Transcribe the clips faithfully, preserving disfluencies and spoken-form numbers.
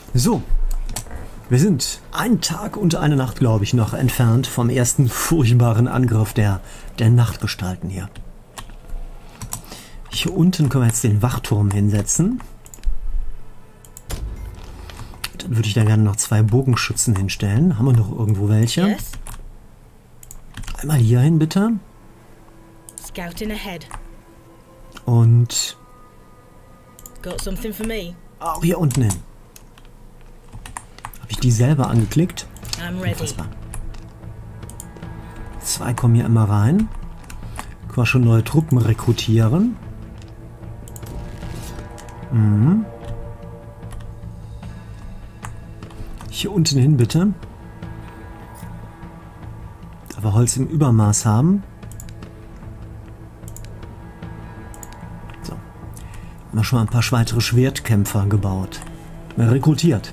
So. Wir sind einen Tag und eine Nacht, glaube ich, noch entfernt vom ersten furchtbaren Angriff der, der Nachtgestalten hier. Hier unten können wir jetzt den Wachturm hinsetzen. Dann würde ich da gerne noch zwei Bogenschützen hinstellen. Haben wir noch irgendwo welche? Yes. Einmal hier hin, bitte. Scouting ahead. Und Got something for me? auch hier unten hin. Habe ich die selber angeklickt? I'm ready. Unfassbar. Zwei kommen hier immer rein. Können wir schon neue Truppen rekrutieren. Mhm. Hier unten hin, bitte. Da wir Holz im Übermaß haben. So. Haben wir schon mal ein paar weitere Schwertkämpfer gebaut. Rekrutiert.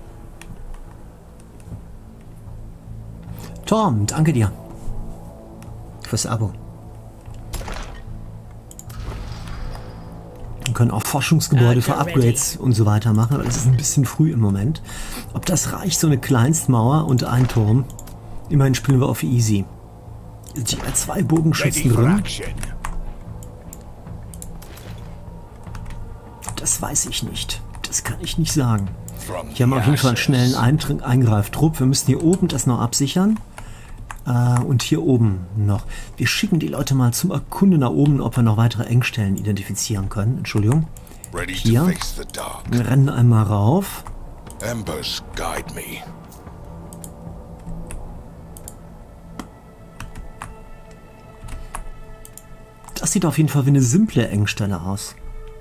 Tom, danke dir. Fürs Abo. Wir können auch Forschungsgebäude für Upgrades und so weiter machen, aber das ist ein bisschen früh im Moment. Ob das reicht, so eine Kleinstmauer und ein Turm? Immerhin spielen wir auf Easy. Sind hier zwei Bogenschützen drin? Das weiß ich nicht. Das kann ich nicht sagen. Hier haben wir auf jeden Fall einen schnellen Eintr- Eingreiftrupp. Wir müssen hier oben das noch absichern. Äh, und hier oben noch. Wir schicken die Leute mal zum Erkunden nach oben, ob wir noch weitere Engstellen identifizieren können. Entschuldigung. Hier. Wir rennen einmal rauf. Embers guide me. Das sieht auf jeden Fall wie eine simple Engstelle aus.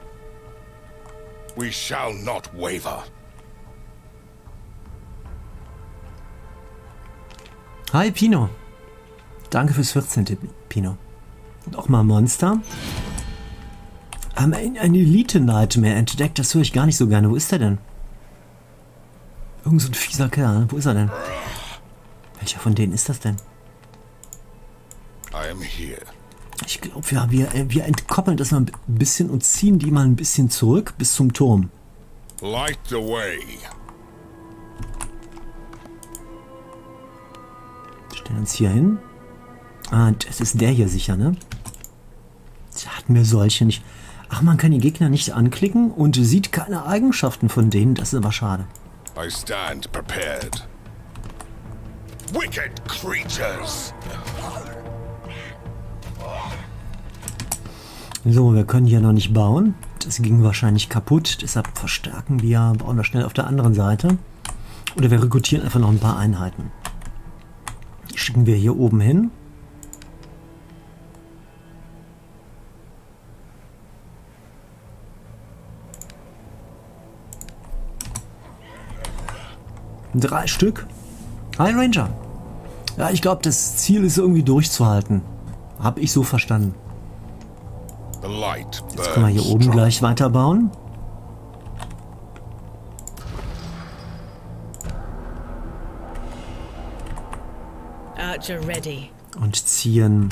We shall not waver. Hi Pino. Danke fürs vierzehnte Pino. Und auch mal Monster. Haben ein Elite-Nightmare entdeckt, das höre ich gar nicht so gerne. Wo ist der denn? Irgend so ein fieser Kerl. Wo ist er denn? Welcher von denen ist das denn? I am here. Ich glaube, ja, wir, wir entkoppeln das mal ein bisschen und ziehen die mal ein bisschen zurück bis zum Turm. Light the way. Stellen uns hier hin. Ah, das ist der hier sicher, ne? Da hatten wir solche nicht. Ach, man kann die Gegner nicht anklicken und sieht keine Eigenschaften von denen. Das ist aber schade. I stand prepared. Wicked creatures. So, wir können hier noch nicht bauen. Das ging wahrscheinlich kaputt. Deshalb verstärken wir, bauen wir schnell auf der anderen Seite. Oder wir rekrutieren einfach noch ein paar Einheiten. Die schicken wir hier oben hin. Drei Stück. Hi Ranger. Ja, ich glaube, das Ziel ist irgendwie durchzuhalten. Hab ich so verstanden. Jetzt können wir hier oben gleich weiterbauen. Archer ready. Und ziehen.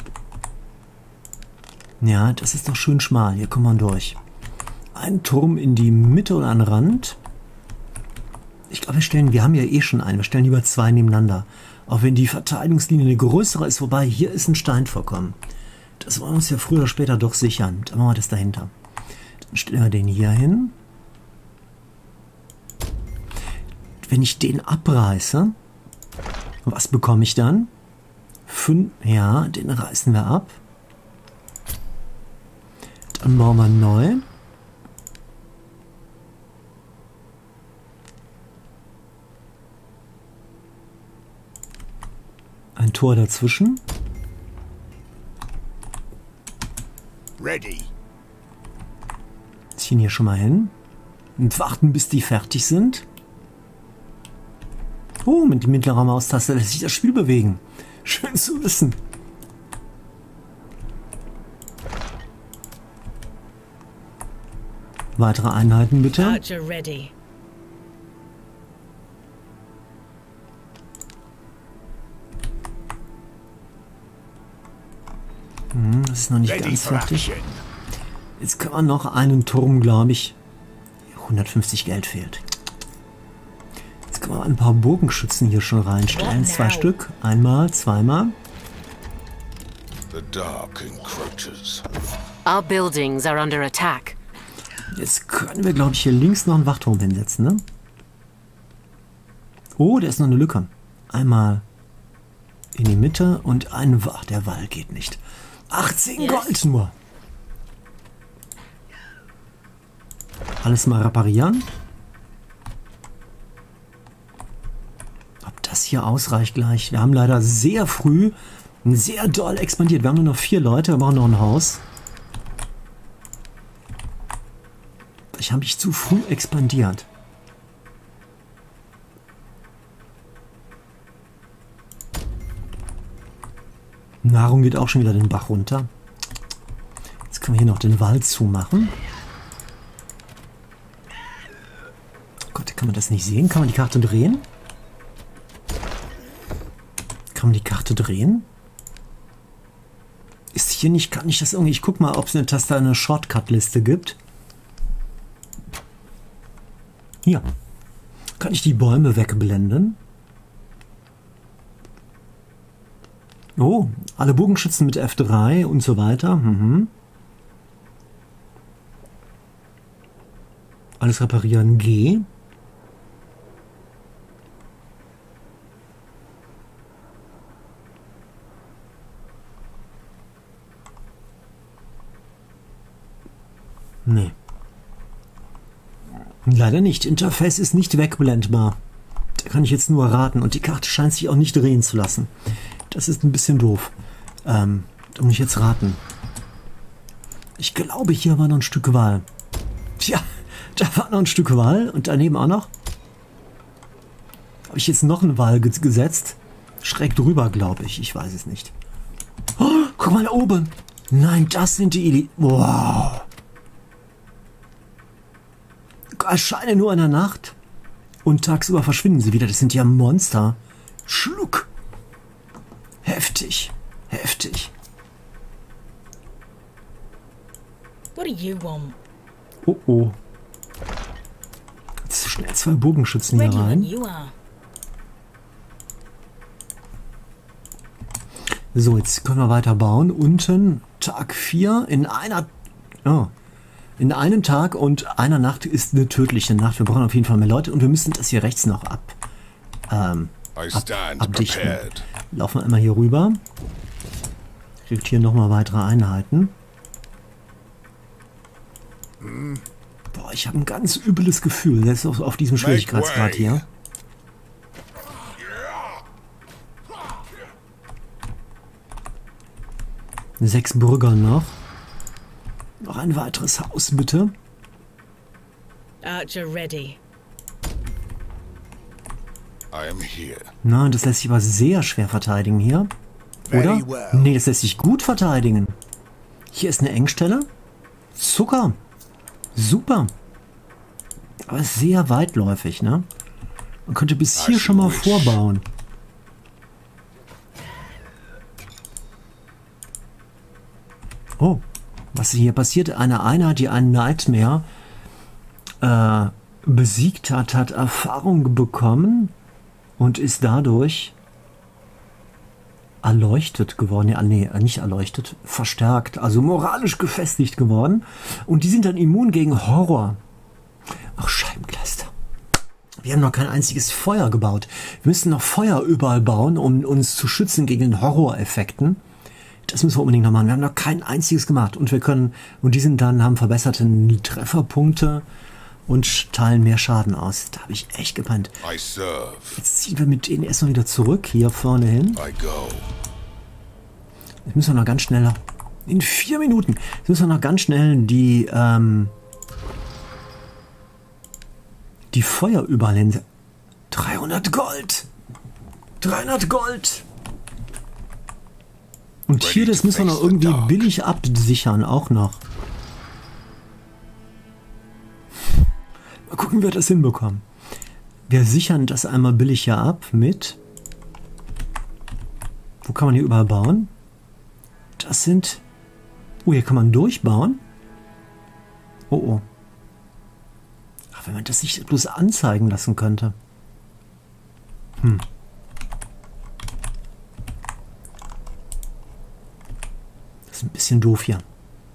Ja, das ist doch schön schmal. Hier kommen wir durch. Ein Turm in die Mitte oder an den Rand. Ich glaube, wir stellen, wir haben ja eh schon einen. Wir stellen lieber zwei nebeneinander. Auch wenn die Verteidigungslinie eine größere ist, wobei hier ist ein Steinvorkommen. Das wollen wir uns ja früher oder später doch sichern. Dann machen wir das dahinter. Dann stellen wir den hier hin. Wenn ich den abreiße, was bekomme ich dann? Fünf, ja, den reißen wir ab. Dann bauen wir neu. Ein Tor dazwischen. Ready. Ziehen hier schon mal hin. Und warten, bis die fertig sind. Oh, mit der mittleren Maustaste lässt sich das Spiel bewegen. Schön zu wissen. Weitere Einheiten bitte. Archer ready. Hm, das ist noch nicht ganz fertig. Jetzt können wir noch einen Turm, glaube ich. hundertfünfzig Geld fehlt. können wir ein paar Bogenschützen hier schon reinstellen. Zwei Stück. Einmal, zweimal. The dark encroaches. Our buildings are under attack. Jetzt können wir, glaube ich, hier links noch einen Wachturm hinsetzen, ne? Oh, da ist noch eine Lücke. Einmal in die Mitte und ein... Ach, der Wall geht nicht. achtzehn Gold nur. Alles mal reparieren. Ob das hier ausreicht gleich. Wir haben leider sehr früh sehr doll expandiert. Wir haben nur noch vier Leute, wir brauchen noch ein Haus. Ich habe mich zu früh expandiert. Nahrung geht auch schon wieder den Bach runter. Jetzt können wir hier noch den Wall zumachen. Gott, kann man das nicht sehen? Kann man die Karte drehen? Kann man die Karte drehen? Ist hier nicht, kann ich das irgendwie... Ich guck mal, ob es eine Taste, eine Shortcut-Liste gibt. Hier. Kann ich die Bäume wegblenden? Oh, alle Bogenschützen mit F drei und so weiter. Mhm. Alles reparieren G. Nee. Leider nicht. Interface ist nicht wegblendbar. Da kann ich jetzt nur raten. Und die Karte scheint sich auch nicht drehen zu lassen. Das ist ein bisschen doof. Ähm, da muss ich jetzt raten. Ich glaube, hier war noch ein Stück Wall. Tja, da war noch ein Stück Wall. Und daneben auch noch. Habe ich jetzt noch einen Wall gesetzt? Schräg drüber, glaube ich. Ich weiß es nicht. Oh, guck mal da oben. Nein, das sind die Eli... Wow. Erscheinen nur in der Nacht und tagsüber verschwinden sie wieder. Das sind ja Monster. Schluck. Heftig. Heftig. What do you want? Oh oh. Jetzt schnell zwei Bogenschützen hier Ready when rein. you are. So, jetzt können wir weiter bauen. Unten Tag vier in einer... Oh. In einem Tag und einer Nacht ist eine tödliche Nacht. Wir brauchen auf jeden Fall mehr Leute und wir müssen das hier rechts noch ab, ähm, ab abdichten. Laufen wir einmal hier rüber. Kriegt hier nochmal weitere Einheiten. Boah, ich habe ein ganz übles Gefühl. Das ist auf, auf diesem Schwierigkeitsgrad hier. Sechs Bürger noch. Noch ein weiteres Haus, bitte. Archer ready. I am here. Nein, das lässt sich aber sehr schwer verteidigen hier. Oder? Very well. Nee, das lässt sich gut verteidigen. Hier ist eine Engstelle. Zucker. Super. Aber sehr weitläufig, ne? Man könnte bis hier schon mal vorbauen. Oh. Was hier passiert, eine Einheit, die einen Nightmare äh, besiegt hat, hat Erfahrung bekommen und ist dadurch erleuchtet geworden. Ja, nee, nicht erleuchtet, verstärkt, also moralisch gefestigt geworden. Und die sind dann immun gegen Horror. Ach, Scheibenkleister. Wir haben noch kein einziges Feuer gebaut. Wir müssen noch Feuer überall bauen, um uns zu schützen gegen den Horroreffekten. Das müssen wir unbedingt noch machen. Wir haben noch kein einziges gemacht. Und wir können, und die sind dann, haben verbesserte Trefferpunkte und teilen mehr Schaden aus. Da habe ich echt gepennt. I serve. Jetzt ziehen wir mit denen erstmal wieder zurück, hier vorne hin. I go. Jetzt müssen wir noch ganz schnell, in vier Minuten, jetzt müssen wir noch ganz schnell die, ähm, die Feuer überall hin. dreihundert Gold! dreihundert Gold! Und hier, das müssen wir noch irgendwie billig absichern, auch noch. Mal gucken, wie wir das hinbekommen. Wir sichern das einmal billig hier ab mit... Wo kann man hier überall bauen? Das sind... Oh, hier kann man durchbauen. Oh, oh. Ach, wenn man das nicht bloß anzeigen lassen könnte. Hm. Das ist ein bisschen doof hier.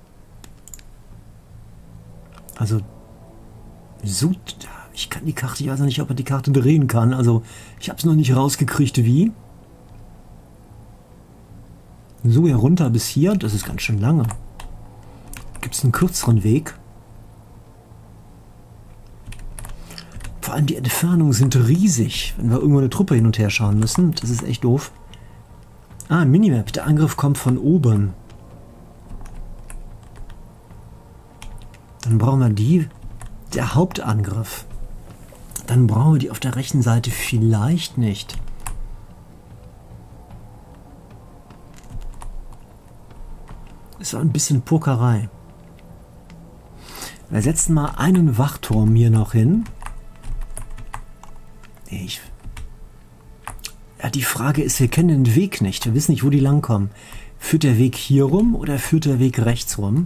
Also, so, ich kann die Karte, ich weiß noch nicht, ob er die Karte drehen kann. Also, ich habe es noch nicht rausgekriegt, wie. So, hier runter bis hier, das ist ganz schön lange. Gibt es einen kürzeren Weg? Vor allem die Entfernungen sind riesig, wenn wir irgendwo eine Truppe hin und her schauen müssen. Das ist echt doof. Ah, Minimap. Der Angriff kommt von oben. Dann brauchen wir die. Der Hauptangriff. Dann brauchen wir die auf der rechten Seite vielleicht nicht. Ist auch ein bisschen Pokerei. Wir setzen mal einen Wachturm hier noch hin. Ich. Ja, die Frage ist, wir kennen den Weg nicht. Wir wissen nicht, wo die langkommen. Führt der Weg hier rum oder führt der Weg rechts rum?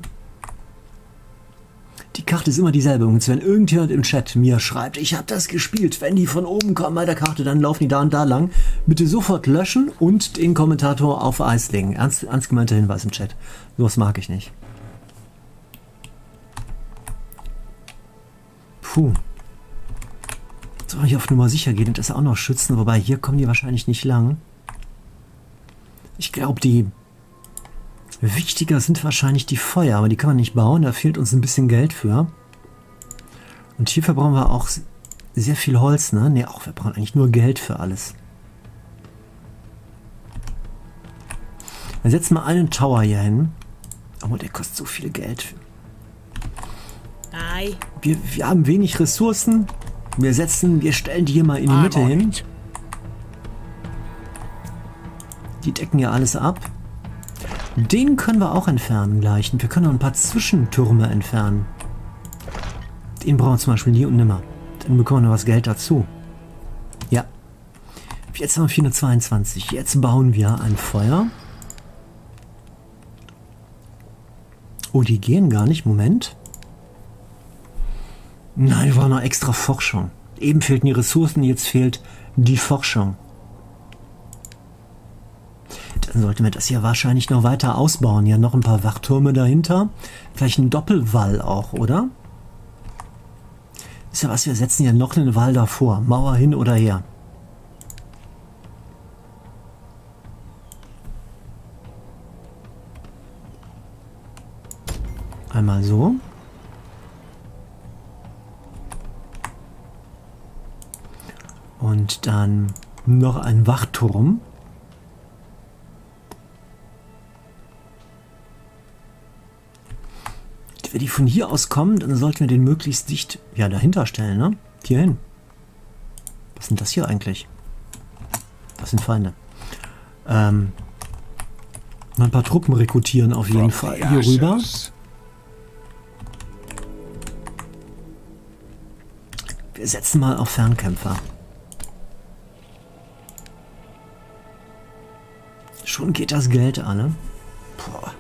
Die Karte ist immer dieselbe. Und wenn irgendjemand im Chat mir schreibt, ich habe das gespielt, wenn die von oben kommen bei der Karte, dann laufen die da und da lang. Bitte sofort löschen und den Kommentator auf Eis legen. Ernst, ernst gemeinter Hinweis im Chat. Sowas mag ich nicht. Puh. Soll ich auf Nummer sicher gehen und das auch noch schützen, wobei hier kommen die wahrscheinlich nicht lang. Ich glaube, die wichtiger sind wahrscheinlich die Feuer, aber die kann man nicht bauen, da fehlt uns ein bisschen Geld für. Und hierfür brauchen wir auch sehr viel Holz, ne? Ne, auch wir brauchen eigentlich nur Geld für alles. Dann setzen wir einen Tower hier hin. Oh, der kostet so viel Geld. Aye. Wir, wir haben wenig Ressourcen. Wir setzen, wir stellen die hier mal in die Mitte hin. Die decken ja alles ab. Den können wir auch entfernen gleich. Und wir können noch ein paar Zwischentürme entfernen. Den brauchen wir zum Beispiel nie und nimmer. Dann bekommen wir noch was Geld dazu. Ja. Jetzt haben wir vierhundertzweiundzwanzig. Jetzt bauen wir ein Feuer. Oh, die gehen gar nicht. Moment. Nein, wir brauchen noch extra Forschung. Eben fehlten die Ressourcen, jetzt fehlt die Forschung. Dann sollten wir das hier wahrscheinlich noch weiter ausbauen. Ja, noch ein paar Wachtürme dahinter. Vielleicht ein Doppelwall auch, oder? Ist ja was, wir setzen ja noch einen Wall davor. Mauer hin oder her. Einmal so. Und dann noch ein Wachturm. Wenn die von hier aus kommen, dann sollten wir den möglichst dicht ja, dahinter stellen, ne? Hier hin. Was sind das hier eigentlich? Das sind Feinde. Ähm, noch ein paar Truppen rekrutieren auf jeden Fall hier rüber. Wir setzen mal auf Fernkämpfer. Schon geht das Geld alle. Boah.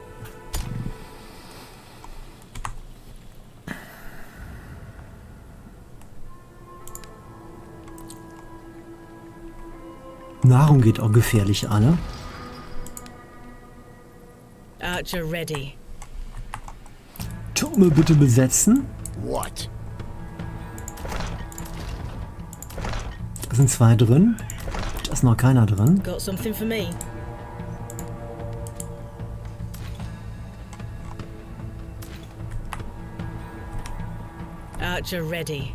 Nahrung geht auch gefährlich alle. Archer ready. Türme bitte besetzen. What? Da sind zwei drin. Da ist noch keiner drin. Got something for me? Archer ready.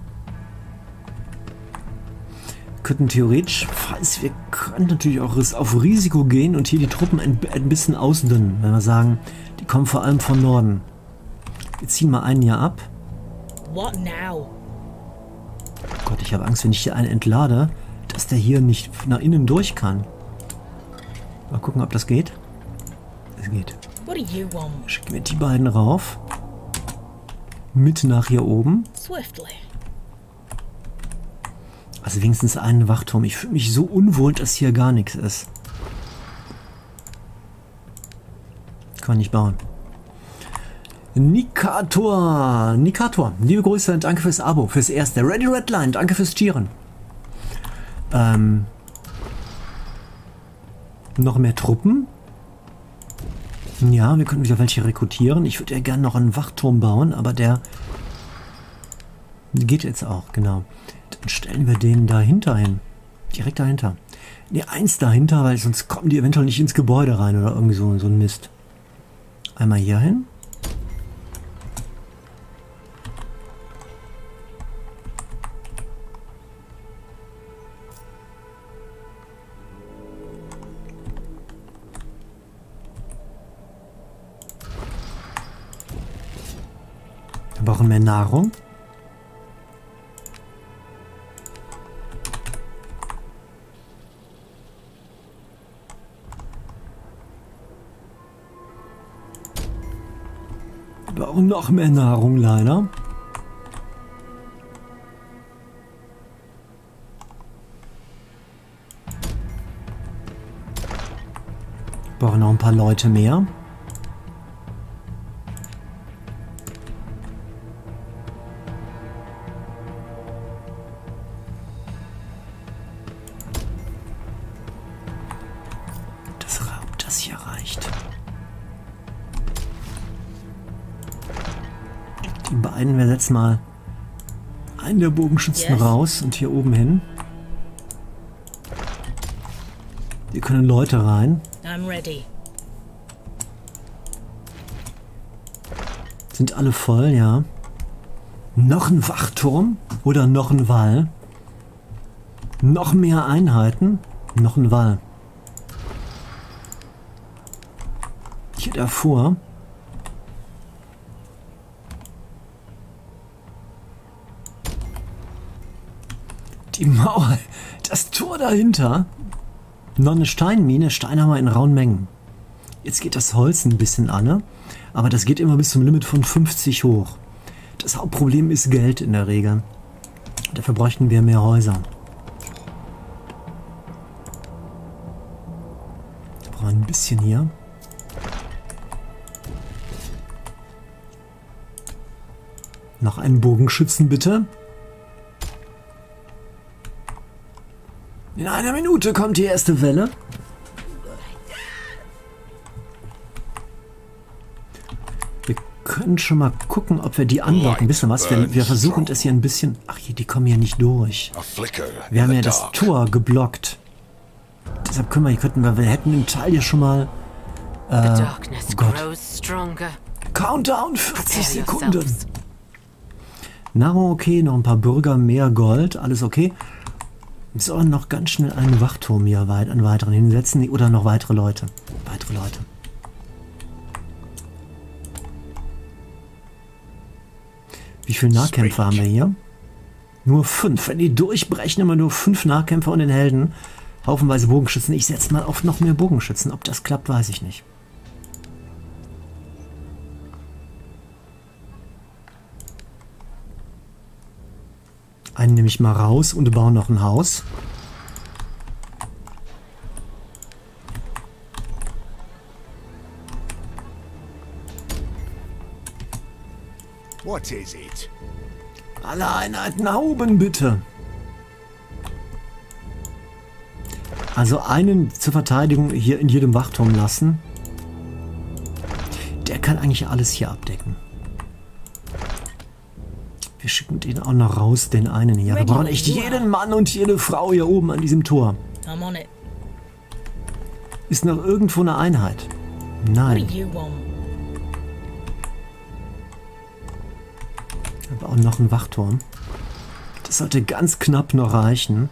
Könnten theoretisch, falls wir können natürlich auch auf Risiko gehen und hier die Truppen ein, ein bisschen ausdünnen, wenn wir sagen, die kommen vor allem von Norden. Wir ziehen mal einen hier ab. What now? Oh Gott, ich habe Angst, wenn ich hier einen entlade, dass der hier nicht nach innen durch kann. Mal gucken, ob das geht. Es geht. What do you want? Schicken wir die beiden rauf. Mit nach hier oben. Swiftly. Also wenigstens einen Wachturm. Ich fühle mich so unwohl, dass hier gar nichts ist. Kann man nicht bauen. Nikator. Nikator. Liebe Grüße und danke fürs Abo. Fürs erste. Ready Redline. Danke fürs Tieren. Ähm, noch mehr Truppen. Ja, wir können wieder welche rekrutieren. Ich würde ja gerne noch einen Wachturm bauen, aber der geht jetzt auch, genau. Dann stellen wir den dahinter hin. Direkt dahinter. Ne, eins dahinter, weil sonst kommen die eventuell nicht ins Gebäude rein oder irgendwie so, so ein Mist. Einmal hier hin. Wir brauchen mehr Nahrung. Wir brauchen noch mehr Nahrung, leider. Wir brauchen noch ein paar Leute mehr. Die beiden, wir setzen mal einen der Bogenschützen Yes. raus und hier oben hin. Hier können Leute rein. I'm ready. Sind alle voll, ja. Noch ein Wachturm oder noch ein Wall. Noch mehr Einheiten. Noch ein Wall. Hier davor. Die Mauer, das Tor dahinter. Noch eine Steinmine, Stein haben wir in rauen Mengen. Jetzt geht das Holz ein bisschen an, aber das geht immer bis zum Limit von fünfzig hoch. Das Hauptproblem ist Geld in der Regel. Dafür bräuchten wir mehr Häuser. Wir brauchen ein bisschen hier. Noch einen Bogenschützen bitte. In einer Minute kommt die erste Welle. Wir können schon mal gucken, ob wir die anlocken. Wisst ihr was? Wir, wir versuchen das hier ein bisschen... Ach, hier, die kommen hier nicht durch. A flicker Wir haben in ja the das dark. Tor geblockt. Deshalb können wir, hier könnten wir, wir hätten den Teil hier schon mal... The Äh, darkness oh Gott. grows stronger. Countdown, vierzig Prepare Sekunden. yourselves. Nahrung okay, noch ein paar Bürger, mehr Gold, alles okay. Wir sollen noch ganz schnell einen Wachturm hier weit, einen weiteren hinsetzen oder noch weitere Leute. Weitere Leute. Wie viele Nahkämpfer haben wir hier? Nur fünf. Wenn die durchbrechen, immer nur fünf Nahkämpfer und den Helden. Haufenweise Bogenschützen. Ich setze mal auf noch mehr Bogenschützen. Ob das klappt, weiß ich nicht. Einen nehme ich mal raus und baue noch ein Haus. What is it? Alle Einheiten nach oben, bitte. Also einen zur Verteidigung hier in jedem Wachturm lassen. Der kann eigentlich alles hier abdecken. Wir schicken den auch noch raus, den einen hier. Wir brauchen echt jeden Mann und jede Frau hier oben an diesem Tor. I'm on it. Ist noch irgendwo eine Einheit? What do Nein. you want? Wir bauen noch einen Wachturm. Das sollte ganz knapp noch reichen.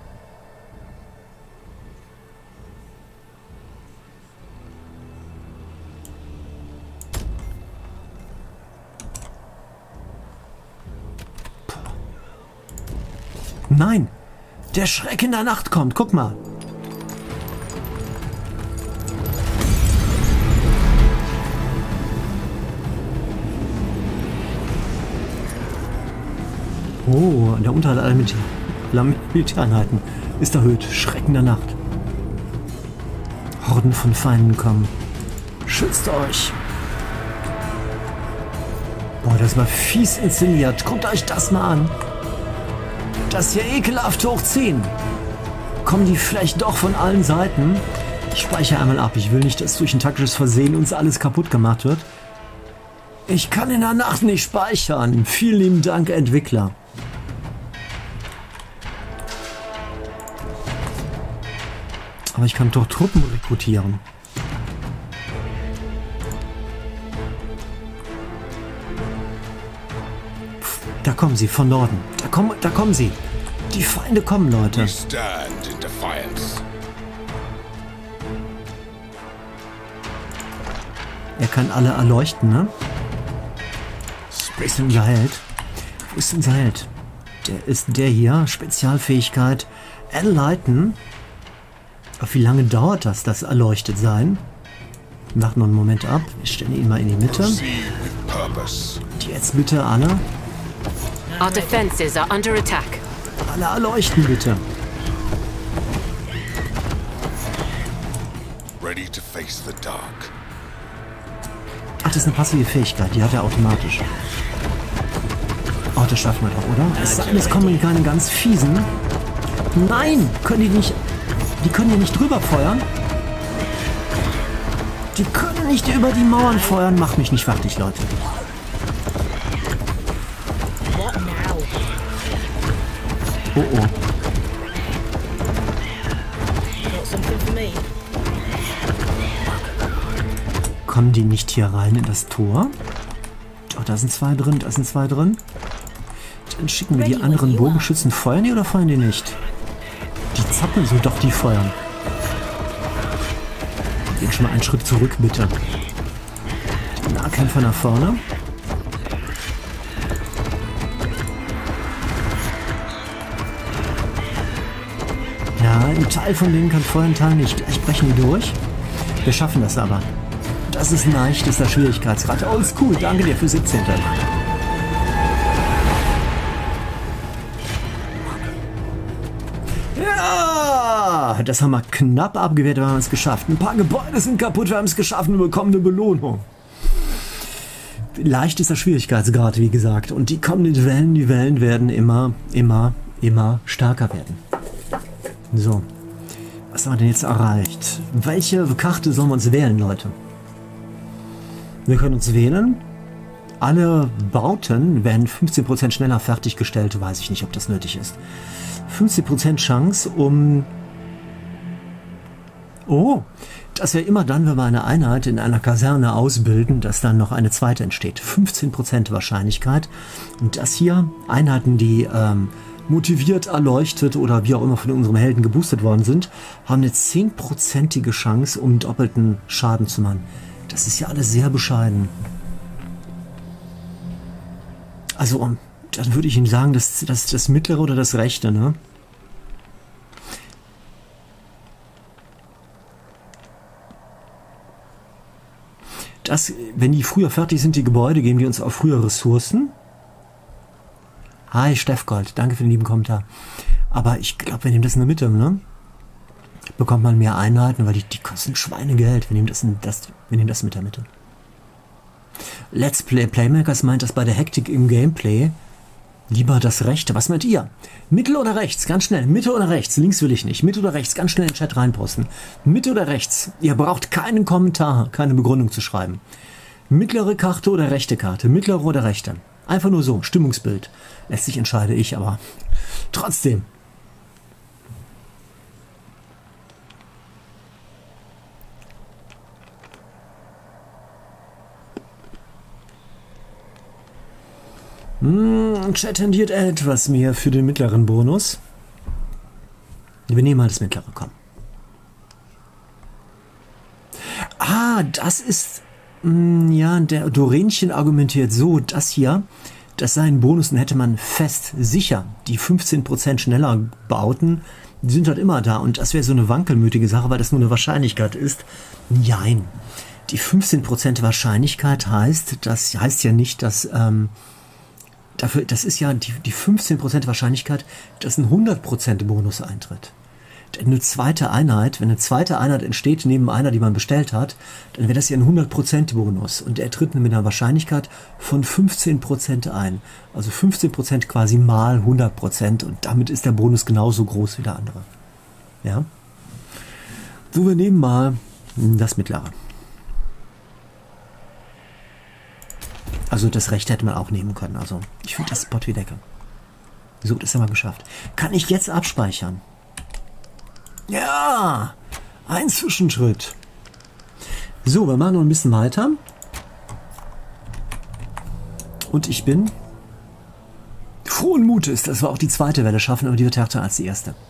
Nein! Der Schreck in der Nacht kommt, guck mal! Oh, der Unterhalt aller Militär- aller Militäreinheiten ist erhöht. Schrecken der Nacht. Horden von Feinden kommen. Schützt euch! Boah, das war fies inszeniert. Guckt euch das mal an. Das hier ekelhaft hoch zehn. kommen die vielleicht doch von allen Seiten. Ich speichere einmal ab. Ich will nicht, dass durch ein taktisches Versehen uns alles kaputt gemacht wird. Ich kann in der Nacht nicht speichern. Vielen lieben Dank, Entwickler. Aber ich kann doch Truppen rekrutieren. Pff, da kommen sie, von Norden. Da kommen, da kommen sie. Die Feinde kommen, Leute. We stand in defiance. Er kann alle erleuchten, ne? Wo ist denn unser Held? Wo ist unser Held? Der ist der hier. Spezialfähigkeit. Enlighten. Aber wie lange dauert das, das erleuchtet sein? Wir machen noch einen Moment ab. Wir stellen ihn mal in die Mitte. Proceed with purpose. Die jetzt bitte alle. Our defenses are under attack. Alle erleuchten bitte. Ready to face the dark. Ach, das ist eine passive Fähigkeit. Die hat er automatisch. Oh, das schaffen wir doch, oder? Es sei denn, es kommen keine ganz fiesen. Nein! Können die nicht... Die können ja nicht drüber feuern. Die können nicht über die Mauern feuern. Macht mich nicht fertig, Leute. What now? Oh, oh. Got something for me? Kommen die nicht hier rein in das Tor? Oh, da sind zwei drin, da sind zwei drin. Dann schicken wir die anderen Bogenschützen. Feuern die oder feuern die nicht? Die zappeln so, doch, die feuern. Gehen schon mal einen Schritt zurück, bitte. Die Nahkämpfer nach vorne. Ja, ein Teil von denen kann feuern, ein Teil nicht. Gleich brechen die durch. Wir schaffen das aber. Das ist ein leichtester Schwierigkeitsgrad. Oldschool, danke dir für siebzehn. Ja, das haben wir knapp abgewehrt, aber wir haben es geschafft. Ein paar Gebäude sind kaputt, wir haben es geschafft und bekommen eine Belohnung. Leichtester Schwierigkeitsgrad, wie gesagt. Und die kommenden Wellen, die Wellen werden immer, immer, immer stärker werden. So. Was haben wir denn jetzt erreicht? Welche Karte sollen wir uns wählen, Leute? Wir können uns wählen. Alle Bauten werden fünfzehn Prozent schneller fertiggestellt. Weiß ich nicht, ob das nötig ist. fünfzehn Prozent Chance, um... Oh, dass wir immer dann, wenn wir eine Einheit in einer Kaserne ausbilden, dass dann noch eine zweite entsteht. fünfzehn Prozent Wahrscheinlichkeit. Und das hier, Einheiten, die ähm, motiviert, erleuchtet oder wie auch immer von unserem Helden geboostet worden sind, haben eine zehnprozentige Chance, um doppelten Schaden zu machen. Das ist ja alles sehr bescheiden. Also, dann würde ich Ihnen sagen, das, das, das mittlere oder das rechte, ne? Das, wenn die früher fertig sind, die Gebäude, geben die uns auch früher Ressourcen. Hi, Steffgold, danke für den lieben Kommentar. Aber ich glaube, wir nehmen das in der Mitte, ne? Bekommt man mehr Einheiten, weil die, die kosten Schweinegeld. Wir nehmen das in das, wir nehmen das mit der Mitte. Let's Play Playmakers meint, dass bei der Hektik im Gameplay lieber das Rechte. Was meint ihr? Mitte oder rechts? Ganz schnell. Mitte oder rechts? Links will ich nicht. Mitte oder rechts? Ganz schnell in den Chat reinposten. Mitte oder rechts? Ihr braucht keinen Kommentar, keine Begründung zu schreiben. Mittlere Karte oder rechte Karte? Mittlere oder rechte? Einfach nur so. Stimmungsbild. Letztlich entscheide ich, aber trotzdem. Hm, Chat tendiert etwas mehr für den mittleren Bonus. Wir nehmen mal das mittlere, komm. Ah, das ist... Mh, ja, der Dorenchen argumentiert so, das hier, das sei ein Bonus, dann hätte man fest, sicher, die fünfzehn Prozent schneller Bauten, die sind halt immer da. Und das wäre so eine wankelmütige Sache, weil das nur eine Wahrscheinlichkeit ist. Nein, die fünfzehn Prozent Wahrscheinlichkeit heißt, das heißt ja nicht, dass... Ähm, Dafür, das ist ja die, die fünfzehn Prozent Wahrscheinlichkeit, dass ein hundert Prozent Bonus eintritt. Denn eine zweite Einheit, wenn eine zweite Einheit entsteht neben einer, die man bestellt hat, dann wäre das ja ein hundert Prozent Bonus. Und der tritt mit einer Wahrscheinlichkeit von fünfzehn Prozent ein. Also fünfzehn Prozent quasi mal hundert Prozent. Und damit ist der Bonus genauso groß wie der andere. Ja. So, wir nehmen mal das mittlere. Also das rechte hätte man auch nehmen können. Also ich finde das Spot wie Decke. So, das haben wir geschafft. Kann ich jetzt abspeichern? Ja! Ein Zwischenschritt. So, wir machen noch ein bisschen weiter. Und ich bin frohen Mutes, dass wir auch die zweite Welle schaffen, aber die wird härter als die erste.